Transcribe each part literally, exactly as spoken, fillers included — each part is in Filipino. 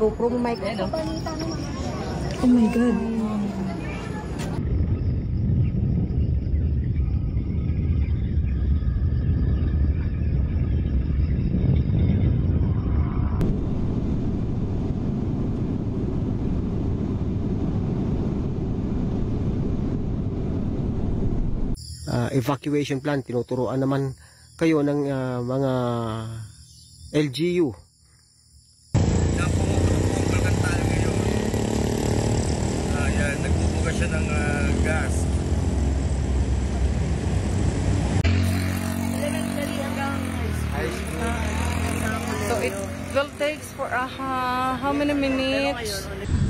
GoPro mo mic ito. Oh my God. Uh, evacuation plan, tinuturuan naman kayo ng uh, mga L G U. Yan, pumuputok po ang Bulkan tayo ngayon. Uh, yan, nagbubuga siya ng uh, gas. So it will take for uh, how many minutes?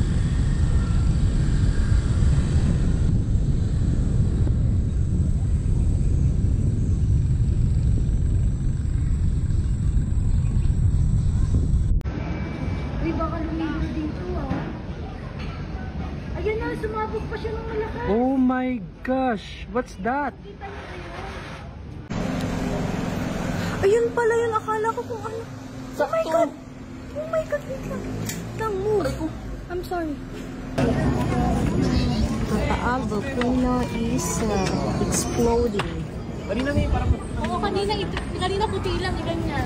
Ayan na, sumabog pa siya ng malakas. Oh my gosh, what's that? Ayun pala yun, akala ko kung ano. Oh my God! Oh my God, wait lang. Lang, move. I'm sorry. The Taal volcano is uh, exploding. Oo, kanina, ito, kanina puti lang, ganyan.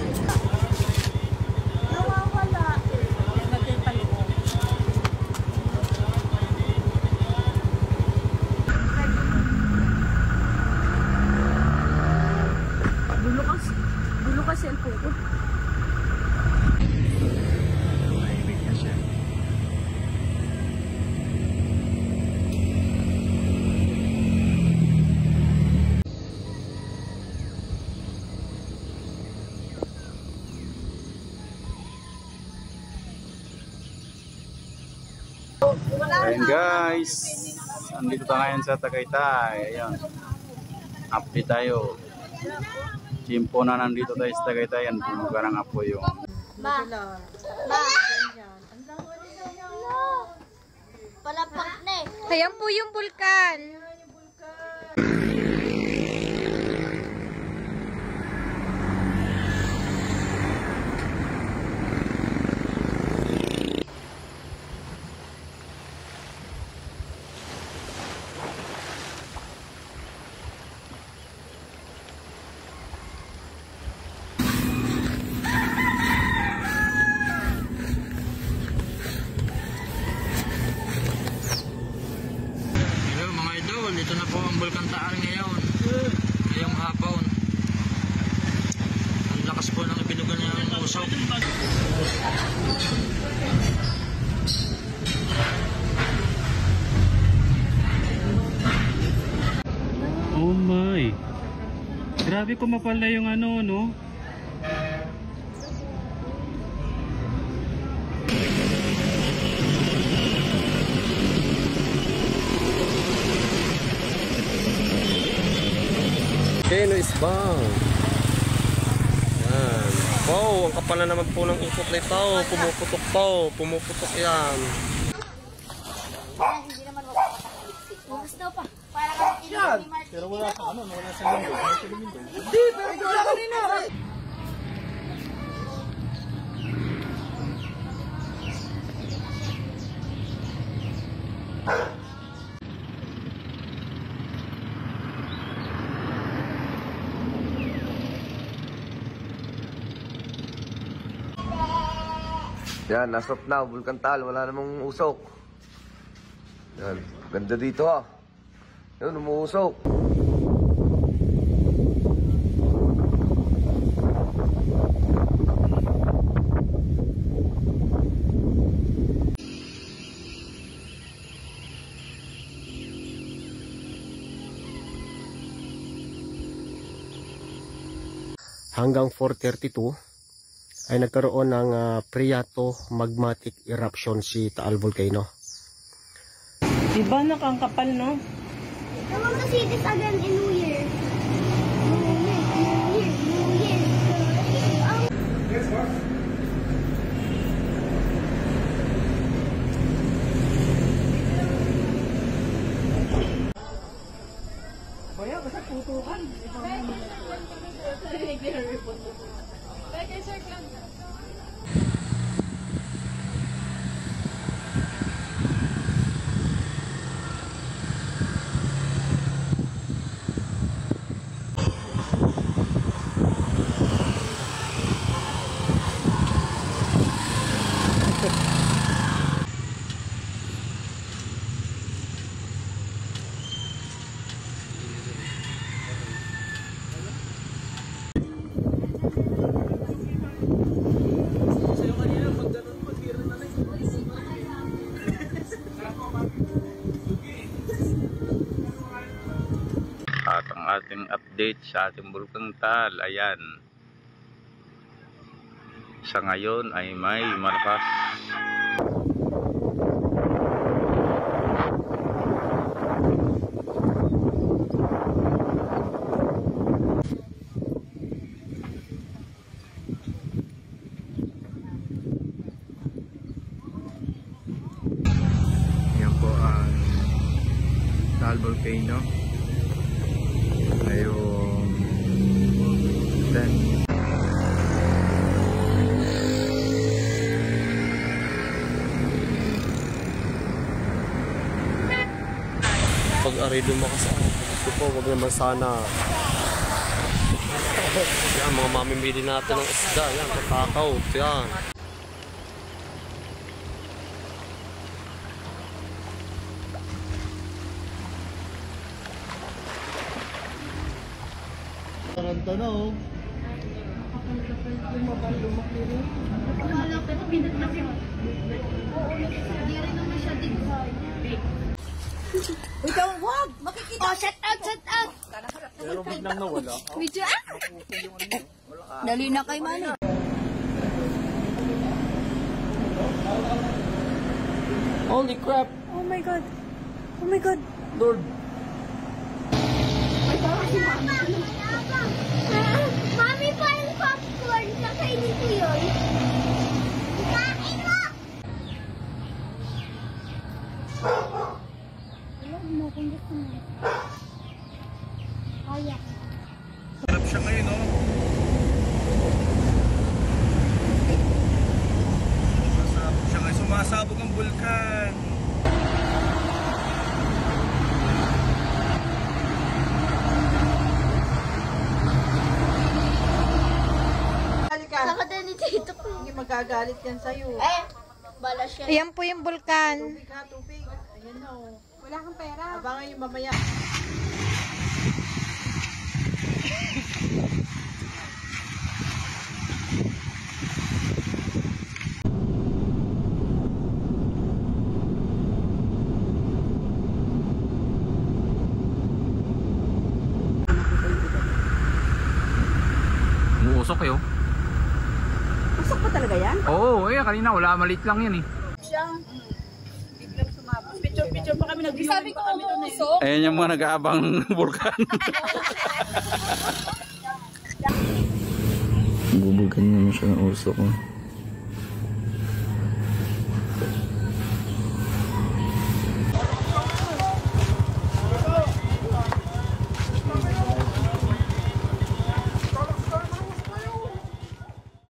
Nawawala. Dulo ka, dulo ka cellphone ko. Ayan guys, andito tayo ngayon sa Tagaytay. Ayan, update tayo. Chimpo na nandito tayo sa Tagaytay. Ayan, bumuga ng apoy yung Ma, ma, palapak na eh. Ayan po yung bulkan. Dito na po ang Bulkan Taal ngayon. Ngayong hapon. Ang lakas po ng ibinugan niya ng usok. Oh my. Grabe kumapal na yung ano, no? Volcano is bang. Yan. Wow, ang kapal na naman po ng ikot nito. Pumuputok to. Pumuputok yan. Hindi naman makakasaliksik. Bukas daw pa. Para kasi yan. Pero wala sa ano, wala sa window. Hindi, pero ito wala kanina. Yan, nasop na, Bulkan Taal, wala namang usok. Yan, ganda dito ah. Yan, umuusok. Hanggang four thirty-two ay nagkaroon ng uh, phreato-magmatic eruption si Taal Volcano. Diba nakangkapal, no? I want to see this again in New Year. New Year, New Year, New Year. Um, Yes, what? Boya, basta putukan. ating update sa ating Bulkang Taal. Ayan. Sa ngayon ay may malakas. Yan po ang Taal Volcano. Ayun. Then pag aray lumakas ako, gusto po, wag naman sana. Yan, mga mamimili natin ng isda, yan, kakakaw, yan. Taranta na oh. Ikaw, wag! Makikita! Oh, shut out, shut out! Pero biglang nawala. Medyo ah! Dali na kay Manny. Holy crap! Oh my God! Oh my God! Lord! Mami, parang popcorn. Kakainin ko yun. Kain mo! Alam mo kung gusto mo. Kaya. Sarap siya ngayon, no? Sumasabog siya ngayon. Sumasabog ang bulkan. Saka din ni Tito ko. Hindi magagalit yan sa'yo. Eh, bala siya. Ayan po yung bulkan. Tubig ha, tubig. Ayan na oh. Wala kang pera. Abangan yung mamaya. Umuusok kayo? Usok pa talaga yan? Oo, eh, kanina wala, maliit lang yan eh. Picture-picture pa kami. Sabi ko umuusok. Ayan yung mga nag-aabang bulkan. bubulkan naman siya ng usok.